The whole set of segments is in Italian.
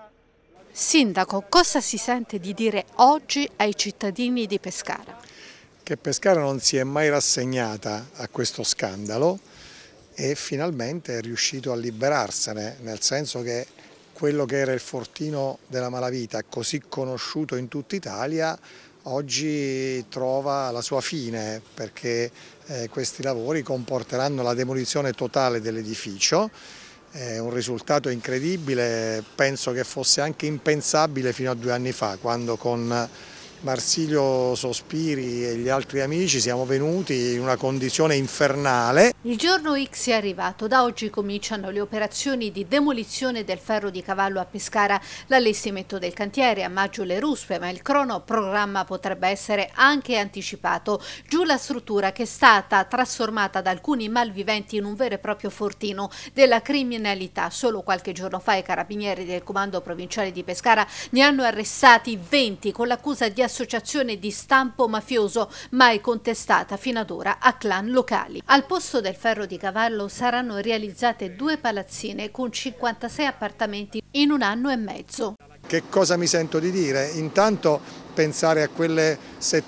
Sindaco, cosa si sente di dire oggi ai cittadini di Pescara? Che Pescara non si è mai rassegnata a questo scandalo e finalmente è riuscito a liberarsene, nel senso che quello che era il fortino della malavita, così conosciuto in tutta Italia, oggi trova la sua fine, perché questi lavori comporteranno la demolizione totale dell'edificio. È un risultato incredibile, penso che fosse anche impensabile fino a 2 anni fa, quando con Marsilio Sospiri e gli altri amici siamo venuti in una condizione infernale. Il giorno X è arrivato, da oggi cominciano le operazioni di demolizione del ferro di cavallo a Pescara, l'allestimento del cantiere, a maggio le ruspe, ma il cronoprogramma potrebbe essere anche anticipato. Giù la struttura che è stata trasformata da alcuni malviventi in un vero e proprio fortino della criminalità. Solo qualche giorno fa i carabinieri del comando provinciale di Pescara ne hanno arrestati 20 con l'accusa di associazione di stampo mafioso, mai contestata fino ad ora a clan locali. Al posto del ferro di cavallo saranno realizzate 2 palazzine con 56 appartamenti in 1 anno e mezzo. Che cosa mi sento di dire? Intanto pensare a quelle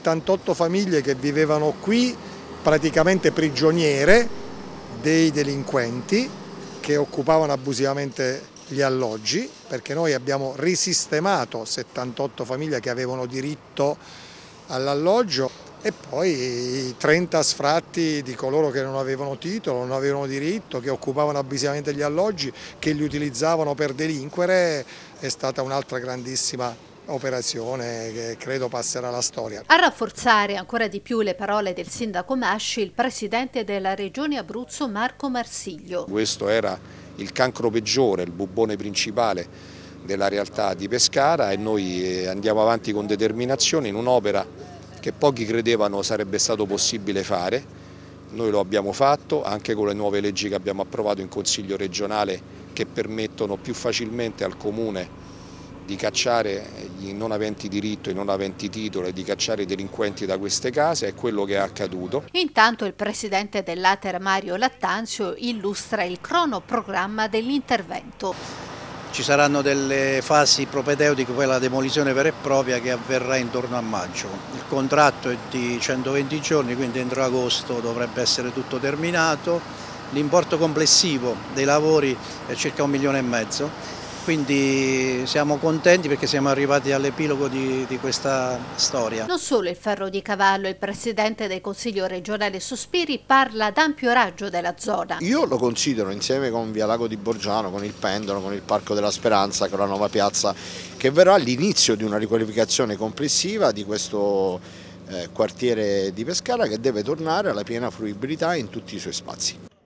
78 famiglie che vivevano qui praticamente prigioniere dei delinquenti che occupavano abusivamente gli alloggi, perché noi abbiamo risistemato 78 famiglie che avevano diritto all'alloggio e poi 30 sfratti di coloro che non avevano titolo, non avevano diritto, che occupavano abusivamente gli alloggi, che li utilizzavano per delinquere. È stata un'altra grandissima operazione che credo passerà alla storia. A rafforzare ancora di più le parole del sindaco Masci, il presidente della regione Abruzzo Marco Marsiglio. Questo era il cancro peggiore, il bubbone principale della realtà di Pescara e noi andiamo avanti con determinazione in un'opera che pochi credevano sarebbe stato possibile fare. Noi lo abbiamo fatto anche con le nuove leggi che abbiamo approvato in Consiglio regionale, che permettono più facilmente al Comune di cacciare i non aventi diritto, i non aventi titolo e di cacciare i delinquenti da queste case. È quello che è accaduto. Intanto il presidente dell'Ater Mario Lattanzio illustra il cronoprogramma dell'intervento. Ci saranno delle fasi propedeutiche, poi la demolizione vera e propria che avverrà intorno a maggio. Il contratto è di 120 giorni, quindi entro agosto dovrebbe essere tutto terminato. L'importo complessivo dei lavori è circa 1,5 milioni. Quindi siamo contenti perché siamo arrivati all'epilogo di questa storia. Non solo il ferro di cavallo, il presidente del Consiglio regionale Sospiri parla ad ampio raggio della zona. Io lo considero, insieme con Via Lago di Borgiano, con il Pendolo, con il Parco della Speranza, con la nuova piazza, che verrà l'inizio di una riqualificazione complessiva di questo quartiere di Pescara, che deve tornare alla piena fruibilità in tutti i suoi spazi.